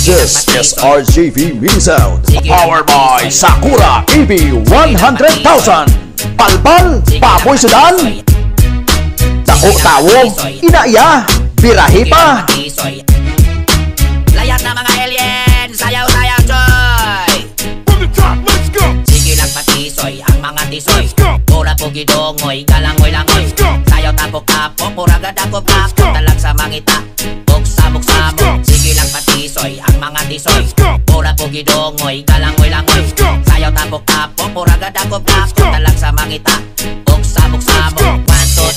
This is RJV Mini Sound, powered by Sakura EV 100,000. Palpal, papoy sedan. Tawo-tawo, inaiya, birahe pa. Layak na mga alien, sayaw-sayaw choy. From the top, let's go. Sige lang patisoy, ang mga tisoy. Pura po gidongoy, galangoy-langoy. Sayaw tapok-tapok, pura gadakop-tapok. Talag sa mangita, buksa-buksa-mok. Sige lang patisoy, ang mga tisoy. Pura po gidongoy, galangoy-langoy. Sayaw tapok-tapok, pura gadakop-tapok. Talag sa mangita, buksa-buksa-mok. 1,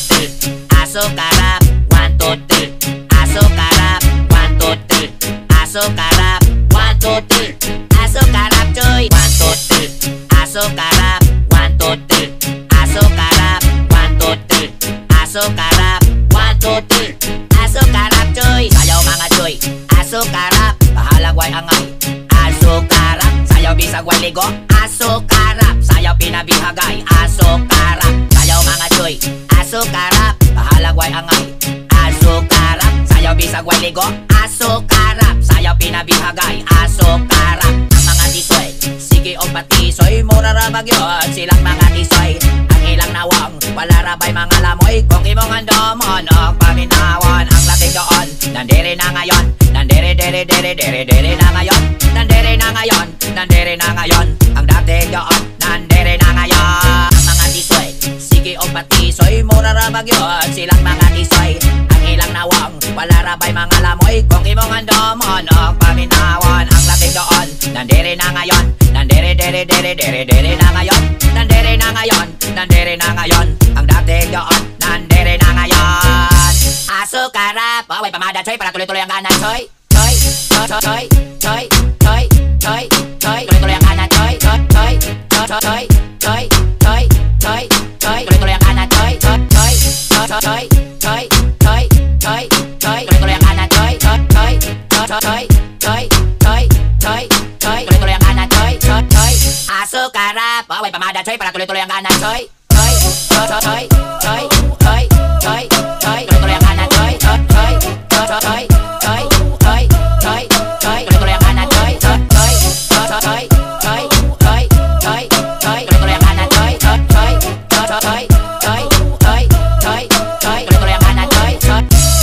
2, 3, aso karap. 1, 2, 3, aso karap. 1, 2, 3, aso karap. 1, 2, 3, aso karap choy. 1, 2, 3, aso karap. 1, 2, 3, aso karap. 1, 2, 3, aso karap. 1, 2, 3, aso karap choy. Sayaw mga choy, aso karap. Bahalang way angay, aso karap. Sayaw bisag way ligo, aso karap. Sayaw pinabihagay, aso karap. Sayaw mga choy, aso karap. Bahalang way angay, aso karap. Sayaw bisag way ligo, aso karap. Sayaw pinabihagay, aso karap. Ang mga tisoy, sige o patisoy. Mura rabag yun, silang mga tisoy. Ang ilang nawang, wala rabay mga lamoy. Kung imong handomon, ang paminawan. Ang lating doon, nandiri na ngayon. Nandiri, diri, diri, diri, diri na ngayon. Nandiri na ngayon, nandiri na ngayon. Ang dating doon, nandiri na ngayon. Ang mga tisoy, sige o patisoy. Mura rabag yun, silang mga tisoy. Ang ilang nawang, wala rabay mga lamoy. Kung imong handomon, ang paminawan. Ang lating doon, nandiri na ngayon. Nandiri, diri, diri, diri, diri na ngayon. Nandiri na ngayon, nandiri na ngayon. Ang dating doon, nandiri na ngayon. Aso karap, away pamada choy, para tuloy-tuloy ang kanan choy. Choy, choy, choy, choy, choy, choy, choy, tuloy-tuloy ang kanan choy, choy, choy, choy, choy, choy, choy, choy, tuloy-tuloy ang kanan choy, choy, choy, choy, choy, choy, choy, choy, tuloy-tuloy ang kanan choy, choy, choy, choy, choy, choy, choy, choy, tuloy-tuloy ang kanan choy, choy, choy. Aso karap, away pamada choy, para tuloy-tuloy ang kanan choy. Choy, choy, choy, choy, choy, choy, tuloy-tuloy ang kanan choy, choy, choy, choy, choy, choy, choy, choy, tuloy-tuloy ang kanan choy, choy, choy, choy, choy, choy, choy, choy, tuloy-tuloy ang kanan choy, choy, choy, choy, choy, choy, choy, choy, tuloy-tuloy ang kanan choy, choy.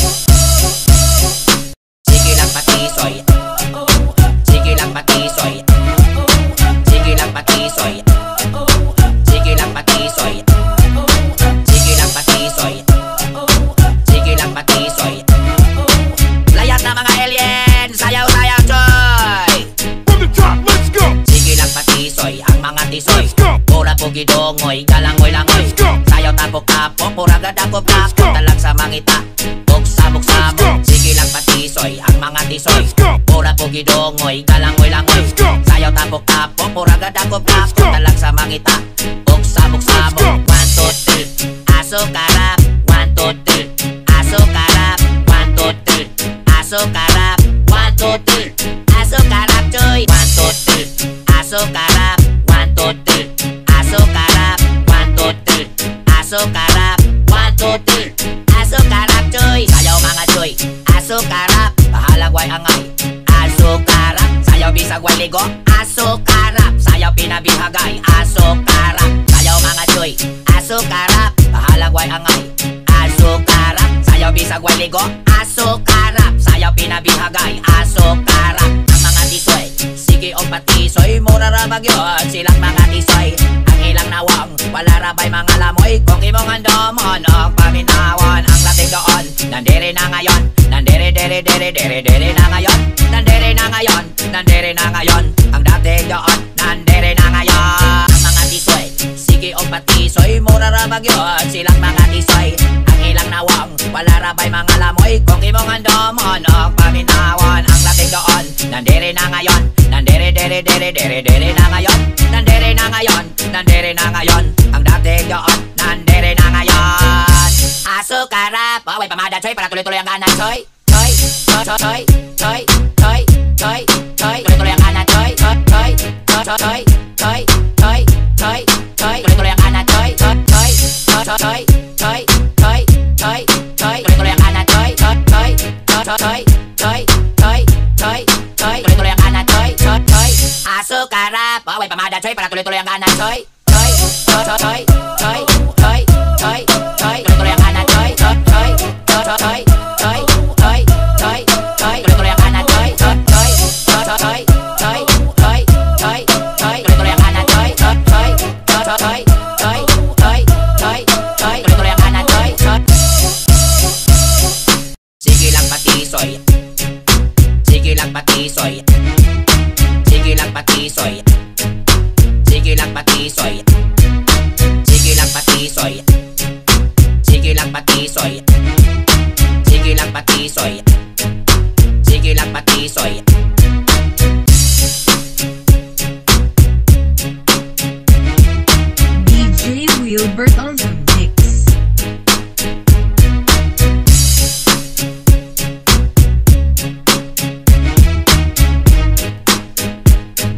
Sige lang patisoy. Sige lang patisoy. Sige lang patisoy. Sige lang patisoy. Sige lang patisoy. Sige lang patisoy. Layak na mga alien, sayaw-sayaw choy. From the top, let's go. Sige lang patisoy, ang mga tisoy. Pura po gidongoy, galangoy-langoy. Sayaw tapok-tapok, pura gadakop-tapok. Talag sa mangita, buksa-buksa-mok. Sige lang patisoy, ang mga tisoy. Pura po gidongoy, galangoy-langoy. Sayaw tapok-tapok, pura gadakop-tapok. Talag sa mangita, buksa-buksa-mok. 1, 2, 3, aso karap. 1, 2, 3, aso karap. 1, 2, 3, aso karap. 1, 2, 3, aso karap choy. 1, 2, 3, aso karap. 1, 2, 3, aso karap. 1, 2, 3, aso karap. 1, 2, 3, aso karap choy. Sayaw mga choy, aso karap. Bahalang way angay, aso karap. Sayaw bisag way ligo, aso karap. Sayaw pinabihagay, aso karap. Sayaw mga choy, aso karap. Bahalang way angay, aso karap. Sayaw bisag way ligo, aso karap. Sayaw pinabihagay, aso karap. Ang mga tisoy, sige o patisoy. Mura rabag yun, silang mga tisoy. Ang ilang nawang, wala rabay mga lamoy. Kung imong handomon, ang paminawan. Ang lating doon, nandiri na ngayon. Nandiri, diri, diri, diri, diri na ngayon. Nandiri na ngayon, nandiri na ngayon. Ang dating doon, nandiri na ngayon. Ang mga tisoy, sige o patisoy. Mura rabag yun, silang mga tisoy. Ang ilang nawang, wala rabay mga lamoy. Kung imong handomon, ang paminawan. Ang lating doon, nandiri na ngayon. Nandiri, diri, diri, diri, diri na ngayon. Nandiri na ngayon, nandiri na ngayon. Ang dating doon, nandiri na ngayon. Aso karap, away pamada choy, para tuloy-tuloy ang kanan choy. Choy, choy, choy, choy, choy, choy, choy, tuloy-tuloy ang kanan choy, choy, choy, choy, choy, choy, choy, choy, tuloy-tuloy ang kanan choy, choy, choy, choy, choy, choy, choy, choy, tuloy-tuloy ang kanan choy, choy, choy, choy, choy, choy, choy, choy, choy, tuloy-tuloy Away pamada choy para tuloy-tuloy ang kanan choy. Choy, choy, choy, choy, choy, choy, choy, tuloy-tuloy ang kanan choy, choy, choy, choy, choy, choy, choy, choy, tuloy-tuloy ang kanan choy, choy, choy, choy, choy, choy, choy, choy, tuloy-tuloy ang kanan choy, choy, choy, choy, choy, choy, choy, choy, tuloy-tuloy ang kanan choy, choy. Sige lang patisoy. Sige lang patisoy. Sige lang patisoy. Sige lang patisoy. Sige lang patisoy. Sige lang patisoy. Sige lang patisoy. Sige lang patisoy. DJ Wilbert on the mix.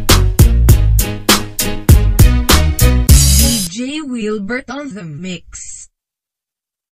DJ Wilbert on the mix.